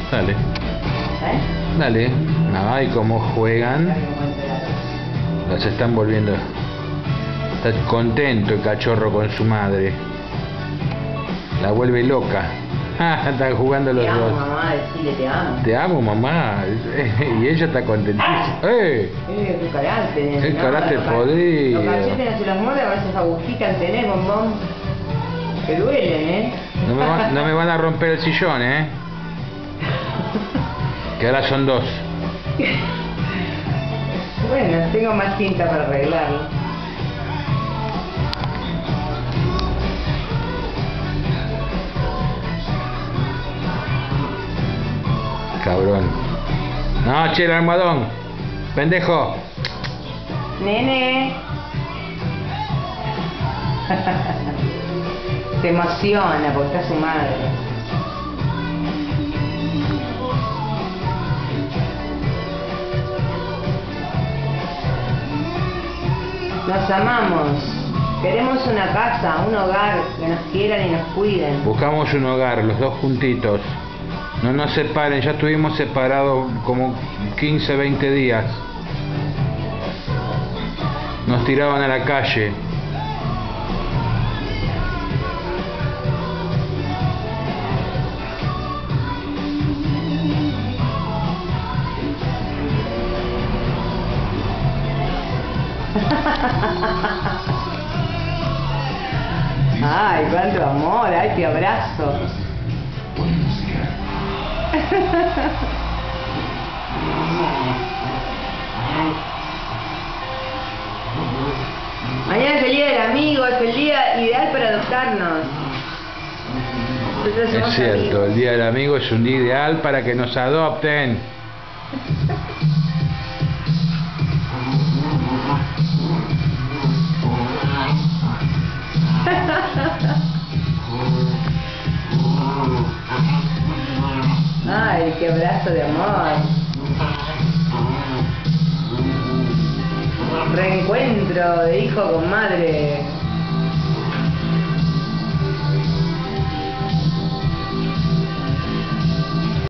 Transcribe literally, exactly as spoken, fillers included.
Dale. ¿Eh? Dale. Ay, cómo juegan. Las están volviendo. Está contento el cachorro con su madre. La vuelve loca. Están jugando los te amo, dos. Mamá, decile te amo. Te amo, mamá. Y ella está contentísima. ¡Eh! Eh, qué carácter. ¡Qué no, carácter los ca- podrido! Los cachetes no se los muerde, a veces agujita en tener, bombón. Que duelen, ¿eh? No me, van, no me van a romper el sillón, ¿eh? Que ahora son dos. Bueno, tengo más cinta para arreglarlo. Cabrón. No, che, el almohadón. Pendejo. Nene. Se emociona porque está su madre. Nos amamos. Queremos una casa, un hogar, que nos quieran y nos cuiden. Buscamos un hogar, los dos juntitos. No nos separen, ya estuvimos separados como quince, veinte días. Nos tiraban a la calle. Ay, cuánto amor, ay, te abrazo. Mañana es el día del amigo, es el día ideal para adoptarnos. Nosotros somos Es cierto, amigos. el Día del Amigo es un día ideal para que nos adopten. Ay, qué abrazo de amor. Reencuentro de hijo con madre.